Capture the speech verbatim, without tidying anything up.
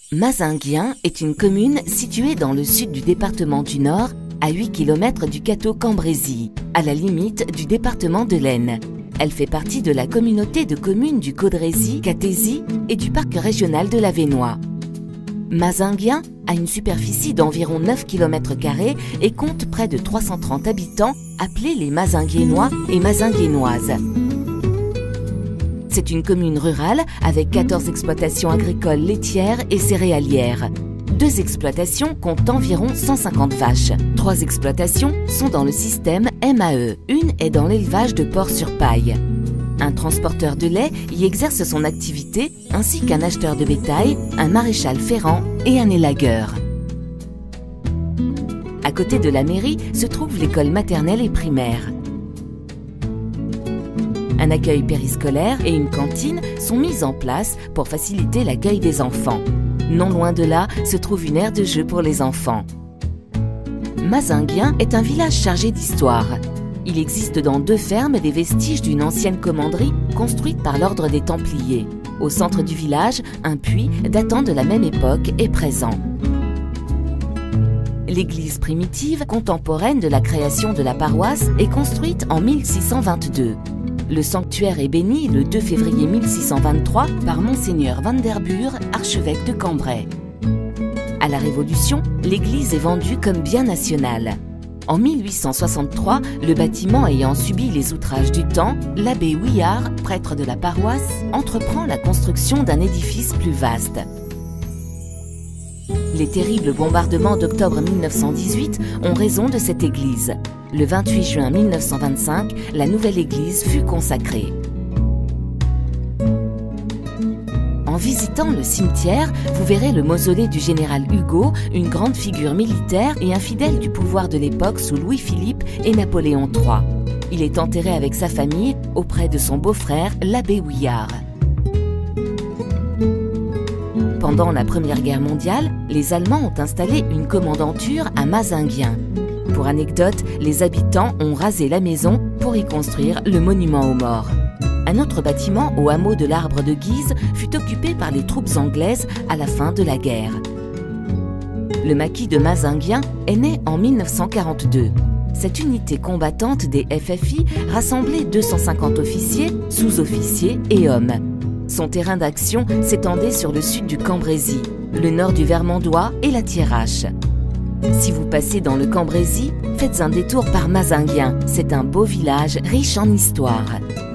Mazinguien est une commune située dans le sud du département du Nord, à huit kilomètres du Cateau-Cambrésis, à la limite du département de l'Aisne. Elle fait partie de la communauté de communes du Caudrésis-Catésie et du parc régional de l'Avesnois. Mazinguien a une superficie d'environ neuf kilomètres carrés et compte près de trois cent trente habitants, appelés les Mazinguiennois et Mazinguiennoises. C'est une commune rurale avec quatorze exploitations agricoles laitières et céréalières. Deux exploitations comptent environ cent cinquante vaches. Trois exploitations sont dans le système M A E. Une est dans l'élevage de porcs sur paille. Un transporteur de lait y exerce son activité, ainsi qu'un acheteur de bétail, un maréchal ferrant et un élagueur. À côté de la mairie se trouve l'école maternelle et primaire. Un accueil périscolaire et une cantine sont mis en place pour faciliter l'accueil des enfants. Non loin de là se trouve une aire de jeu pour les enfants. Mazinguien est un village chargé d'histoire. Il existe dans deux fermes des vestiges d'une ancienne commanderie construite par l'ordre des Templiers. Au centre du village, un puits datant de la même époque est présent. L'église primitive, contemporaine de la création de la paroisse, est construite en mille six cent vingt-deux. Le sanctuaire est béni le deux février mille six cent vingt-trois par Monseigneur Van der Bure, archevêque de Cambrai. À la Révolution, l'église est vendue comme bien national. En mille huit cent soixante-trois, le bâtiment ayant subi les outrages du temps, l'abbé Huillard, prêtre de la paroisse, entreprend la construction d'un édifice plus vaste. Les terribles bombardements d'octobre mille neuf cent dix-huit ont raison de cette église. Le vingt-huit juin mille neuf cent vingt-cinq, la nouvelle église fut consacrée. En visitant le cimetière, vous verrez le mausolée du général Hugo, une grande figure militaire et un fidèle du pouvoir de l'époque sous Louis-Philippe et Napoléon trois. Il est enterré avec sa famille auprès de son beau-frère, l'abbé Huillard. Pendant la Première Guerre mondiale, les Allemands ont installé une commandanture à Mazinguien. Pour anecdote, les habitants ont rasé la maison pour y construire le monument aux morts. Un autre bâtiment au hameau de l'Arbre de Guise fut occupé par les troupes anglaises à la fin de la guerre. Le maquis de Mazinguien est né en mille neuf cent quarante-deux. Cette unité combattante des F F I rassemblait deux cent cinquante officiers, sous-officiers et hommes. Son terrain d'action s'étendait sur le sud du Cambrésis, le nord du Vermandois et la Thiérache. Si vous passez dans le Cambrésis, faites un détour par Mazinguien. C'est un beau village riche en histoire.